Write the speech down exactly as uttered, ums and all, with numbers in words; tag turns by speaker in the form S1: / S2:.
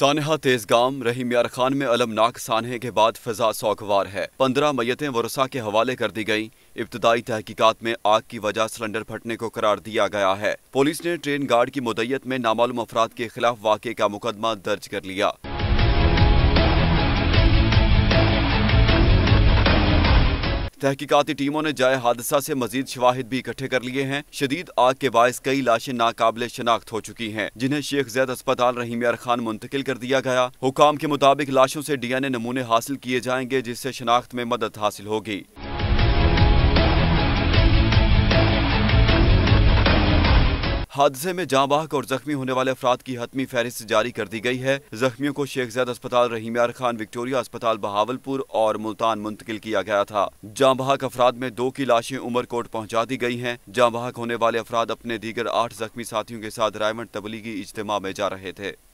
S1: सानहा तेजगाम रहीम यार खान में अलमनाक सानहे के बाद फिजा सौगवार है। पंद्रह मैयतें वरसा के हवाले कर दी गयी। इब्तदाई तहकीकात में आग की वजह सिलेंडर फटने को करार दिया गया है। पुलिस ने ट्रेन गार्ड की मुद्दत में नामालूम अफराद के खिलाफ वाक़े का मुकदमा दर्ज कर लिया। तहकीकाती टीमों ने जाए हादसा से मजीद शवाहिद भी इकट्ठे कर लिए हैं। शदीद आग के बायस कई लाशें नाकाबिले शनाख्त हो चुकी हैं, जिन्हें शेख ज़ैद अस्पताल रहीम यार खान मुंतकिल कर दिया गया। हुकाम के मुताबिक लाशों से डी एन ए नमूने हासिल किए जाएंगे, जिससे शनाख्त में मदद हासिल होगी। हादसे में जाँ बहक और जख्मी होने वाले अफराद की हतमी फहरिस्त जारी कर दी गई है। जख्मियों को शेख ज़ैद अस्पताल रहीम यार खान, विक्टोरिया अस्पताल बहावलपुर और मुल्तान मुंतकिल किया गया था। जाँ बहक अफराद में दो की लाशें उमरकोट पहुंचा दी गई हैं। जाँ बहक होने वाले अफराद अपने दीगर आठ जख्मी साथियों के साथ रायमंड तबलीगी इज्तिमा में जा रहे थे।